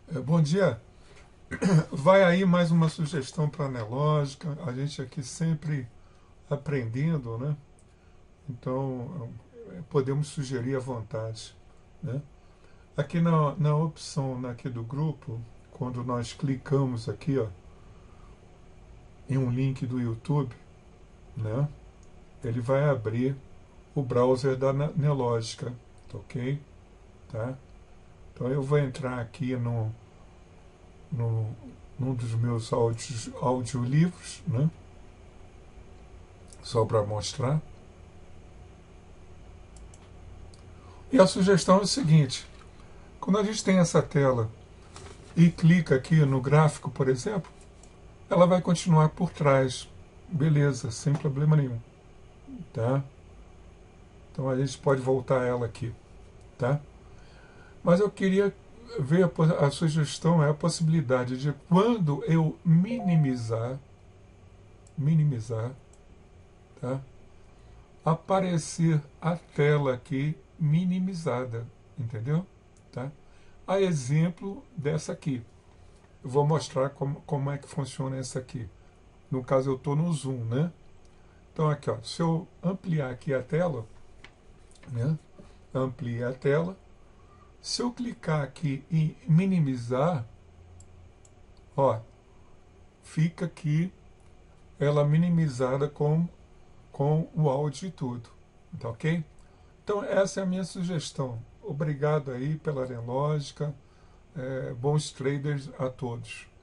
Bom dia. Vai aí mais uma sugestão para a Nelógica. A gente aqui sempre aprendendo, né? Então, podemos sugerir à vontade, né? Aqui na opção aqui do grupo, quando nós clicamos aqui, ó, em um link do YouTube, né? Ele vai abrir o browser da Nelógica, ok? Tá? Então eu vou entrar aqui no, num dos meus audiolivros, né? Só para mostrar. E a sugestão é o seguinte: quando a gente tem essa tela e clica aqui no gráfico, por exemplo, ela vai continuar por trás, beleza, sem problema nenhum, tá? Então a gente pode voltar ela aqui, tá? Mas eu queria ver a sugestão é a possibilidade de quando eu minimizar, tá? Aparecer a tela aqui minimizada, entendeu? Tá? A exemplo dessa aqui. Eu vou mostrar como é que funciona essa aqui. No caso, eu estou no zoom, né? Então, aqui, ó, se eu ampliar aqui a tela, né? Amplia a tela. Se eu clicar aqui em minimizar, ó, fica aqui ela minimizada com o áudio e tudo. Tá ok? Então, essa é a minha sugestão. Obrigado aí pela Arenlógica. Bons traders a todos.